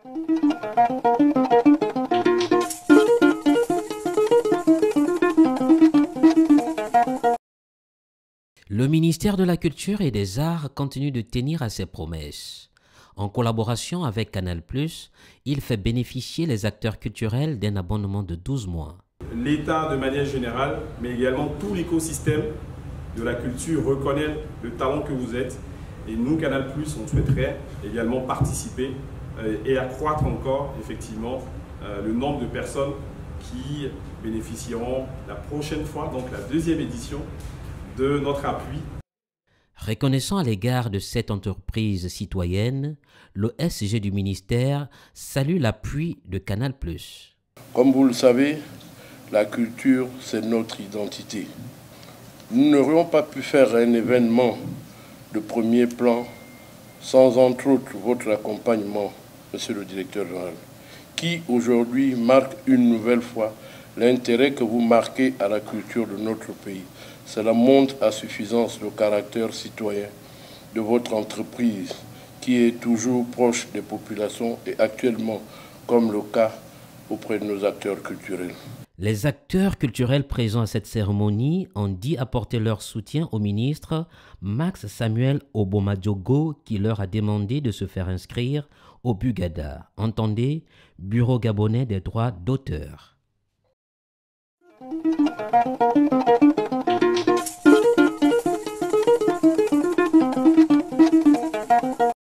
Le ministère de la Culture et des Arts continue de tenir à ses promesses. En collaboration avec Canal+, il fait bénéficier les acteurs culturels d'un abonnement de 12 mois. L'État de manière générale, mais également tout l'écosystème de la culture reconnaît le talent que vous êtes. Et nous, Canal+, on souhaiterait également participer et accroître encore effectivement le nombre de personnes qui bénéficieront la prochaine fois, donc la deuxième édition, de notre appui. Reconnaissant à l'égard de cette entreprise citoyenne, l'OSG du ministère salue l'appui de Canal+. Comme vous le savez, la culture, c'est notre identité. Nous n'aurions pas pu faire un événement de premier plan sans, entre autres, votre accompagnement, monsieur le directeur général, qui aujourd'hui marque une nouvelle fois l'intérêt que vous marquez à la culture de notre pays. Cela montre à suffisance le caractère citoyen de votre entreprise qui est toujours proche des populations et actuellement, comme le cas auprès de nos acteurs culturels. Les acteurs culturels présents à cette cérémonie ont dit apporter leur soutien au ministre Max Samuel Obomadjogo qui leur a demandé de se faire inscrire au BUGADA, entendez, Bureau gabonais des droits d'auteur.